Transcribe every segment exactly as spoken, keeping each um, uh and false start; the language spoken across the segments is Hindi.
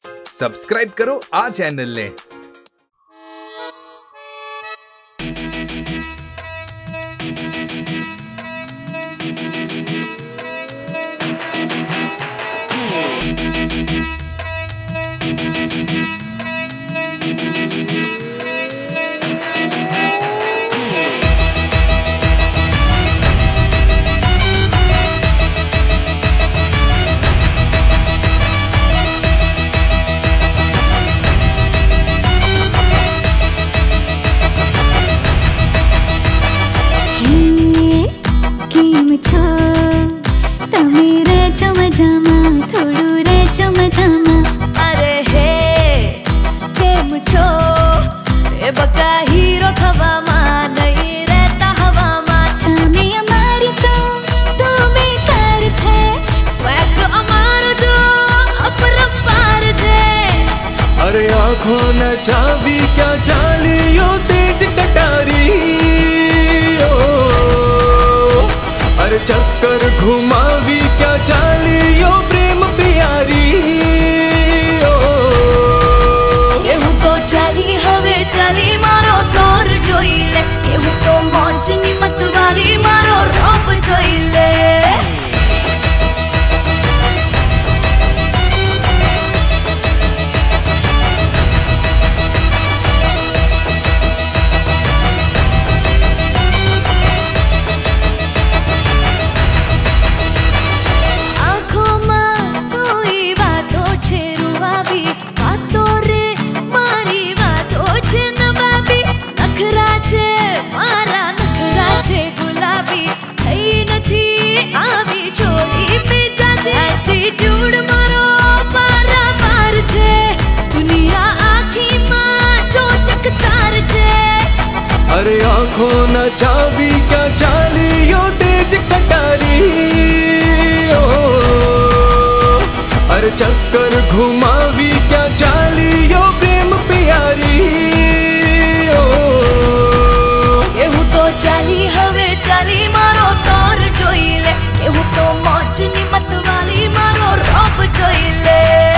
सब्सक्राइब करो आ चैनल ने। अरे हे केम छो ए बका हीरो थवा मा नहीं रहता हवा मा सामे अमारी तो तू बेकार छे स्वैग अमार जो अपरंपार छे। अरे आँखों न चावी क्या चालियो तेज कटारी ओ, अरे चक्कर घुमावी क्या चालियो प्रेम प्यारी ओ, केहू तो चाली हवे चाली मारो तोर जोई ले, केहू तो मोजनी मत वाली मारो रोप जोई ले। अरे आँखों न चावी क्या चालियो तेज कटारी ओ, अरे चक्कर घुमावी क्या चालियो प्रेम प्यारी ओ, केहू तो चाली हवे चाली मारो तोर जोई ले, केहू तो मोजनी मत वाली मारो रोप जोई ले।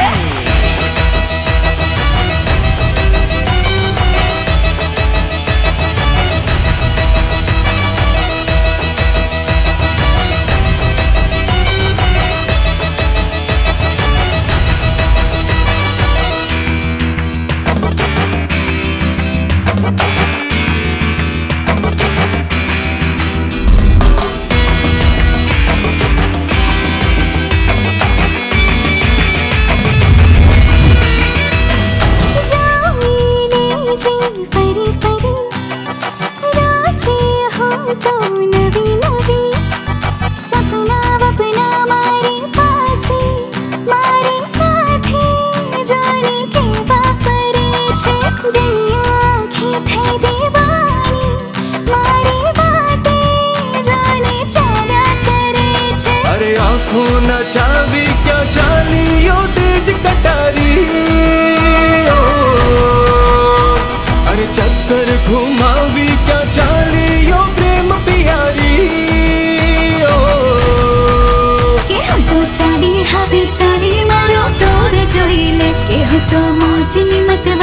अरे आँखों न चावी क्या चालियो तेज कटारी ओ, अरे चक्कर घुमावी क्या चालियो प्रेम प्यारी ओ, केहू तो चाली हवे चाली मारो तोर जोई ले, केहू तो मोजनी मत